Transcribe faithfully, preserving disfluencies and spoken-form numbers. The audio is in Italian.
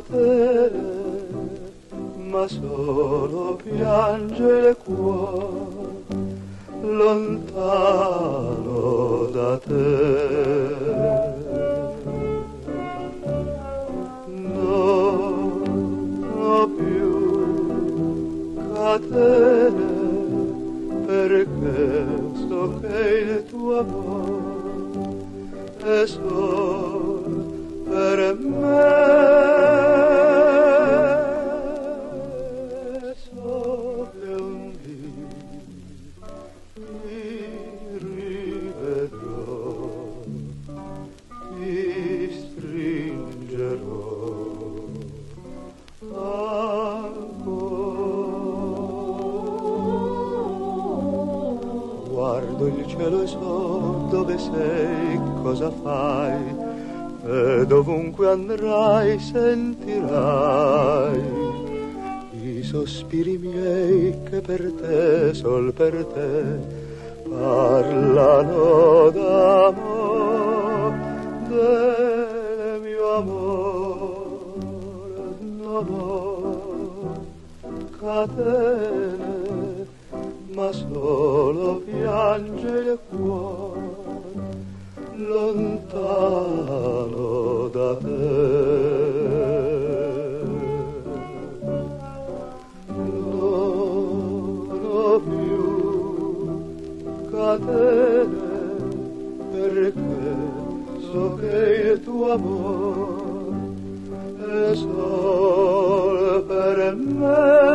catene, ma solo piange il cuore lontano da te. Non ho più catene, perché so che il tuo amore è solo per me. So che un dì ti rivedrò, ti stringerò ancora. Guardo il cielo e so dove sei, cosa fai, e dovunque andrai sentirai i sospiri miei che per te, sol per te, parlano d'amore, del mio amore. Non ho catene, ma solo piange il cuore lontano da te. Non ho più catene, perché so che il tuo amore è solo per me.